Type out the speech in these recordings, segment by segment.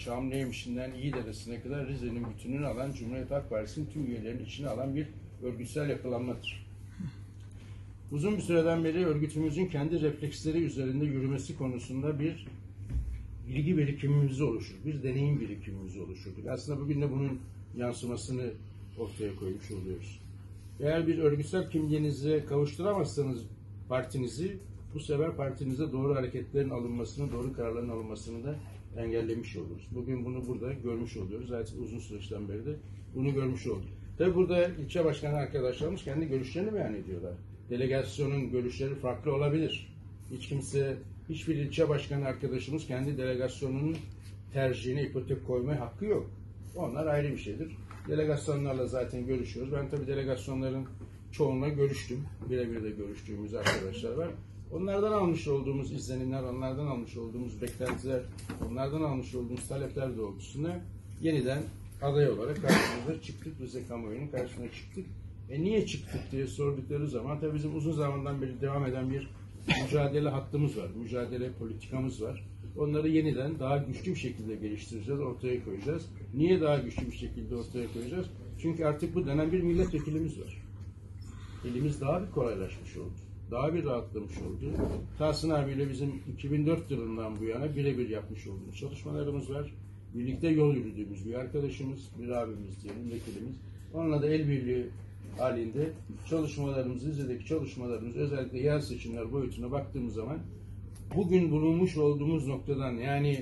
Şamlıhemşin'den İyidere'sine kadar Rize'nin bütününü alan, Cumhuriyet Halk Partisi'nin tüm üyelerinin içine alan bir örgütsel yapılanmadır. Uzun bir süreden beri örgütümüzün kendi refleksleri üzerinde yürümesi konusunda bir bilgi birikimimiz oluşur, bir deneyim birikimimiz oluşurduk. Aslında bugün de bunun yansımasını ortaya koymuş oluyoruz. Eğer bir örgütsel kimliğinize kavuşturamazsanız partinizi, bu sefer partinizde doğru hareketlerin alınmasını, doğru kararların alınmasını da engellemiş oluruz. Bugün bunu burada görmüş oluyoruz. Zaten uzun süreçten beri de bunu görmüş olduk. Tabi burada ilçe başkanı arkadaşlarımız kendi görüşlerini beyan ediyorlar. Delegasyonun görüşleri farklı olabilir. Hiçbir ilçe başkanı arkadaşımız kendi delegasyonunun tercihine ipotek koymaya hakkı yok. Onlar ayrı bir şeydir. Delegasyonlarla zaten görüşüyoruz. Ben tabii delegasyonların çoğunla görüştüm. Birebir de görüştüğümüz arkadaşlar var. Onlardan almış olduğumuz izlenimler, onlardan almış olduğumuz beklentiler, onlardan almış olduğumuz talepler doğrultusunda yeniden aday olarak karşımıza çıktık. Rize kamuoyunun karşısına çıktık. Niye çıktık diye sordukları zaman tabii bizim uzun zamandan beri devam eden bir mücadele hattımız var. Mücadele politikamız var. Onları yeniden daha güçlü bir şekilde geliştireceğiz, ortaya koyacağız. Niye daha güçlü bir şekilde ortaya koyacağız? Çünkü artık bu dönem bir milletvekilimiz var. Elimiz daha bir kolaylaşmış oldu. Daha bir rahatlamış oldu. Tahsin abiyle bizim 2004 yılından bu yana birebir yapmış olduğumuz çalışmalarımız var. Birlikte yol yürüdüğümüz bir arkadaşımız, bir abimiz diyelim, vekilimiz. Onunla da el birliği halinde çalışmalarımız, Rize'deki çalışmalarımız, özellikle yerel seçimler boyutuna baktığımız zaman bugün bulunmuş olduğumuz noktadan, yani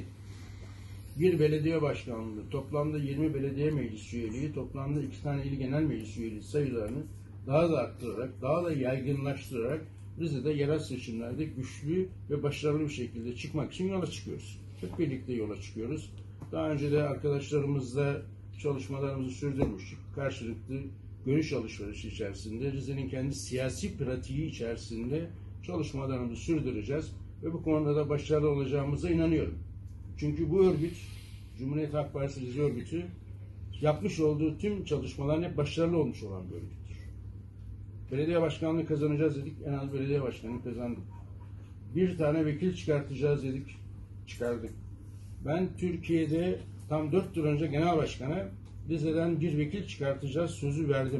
bir belediye başkanlığı, toplamda 20 belediye meclis üyeliği, toplamda 2 tane il genel meclis üyeliği sayılarını daha da arttırarak, daha da yaygınlaştırarak Rize'de yerel seçimlerde güçlü ve başarılı bir şekilde çıkmak için yola çıkıyoruz. Hep birlikte yola çıkıyoruz. Daha önce de arkadaşlarımızla çalışmalarımızı sürdürmüştük. Karşılıklı görüş alışverişi içerisinde, Rize'nin kendi siyasi pratiği içerisinde çalışmalarımızı sürdüreceğiz ve bu konuda da başarılı olacağımıza inanıyorum. Çünkü bu örgüt, Cumhuriyet Halk Partisi Rize örgütü, yapmış olduğu tüm çalışmaların hep başarılı olmuş olan bir örgüttür. Belediye başkanlığı kazanacağız dedik, en az belediye başkanını kazandık. Bir tane vekil çıkartacağız dedik, çıkardık. Ben Türkiye'de tam 4 yıl önce genel başkana Rize'den bir vekil çıkartacağız sözü verdim.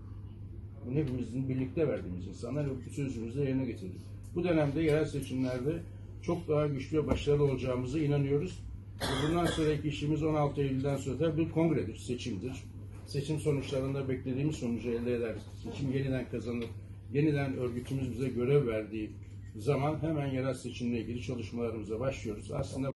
Bunu hepimizin birlikte verdiğimiz insanlar bu sözümüzü yerine getirdik. Bu dönemde yerel seçimlerde çok daha güçlü ve başarılı olacağımıza inanıyoruz. Bundan sonraki işimiz 16 Eylül'den sonra bir kongredir, seçimdir. Seçim sonuçlarında beklediğimiz sonucu elde eder. Seçim yeniden kazanır. Yeniden örgütümüz bize görev verdiği zaman hemen yerel seçimle ilgili çalışmalarımıza başlıyoruz. Aslında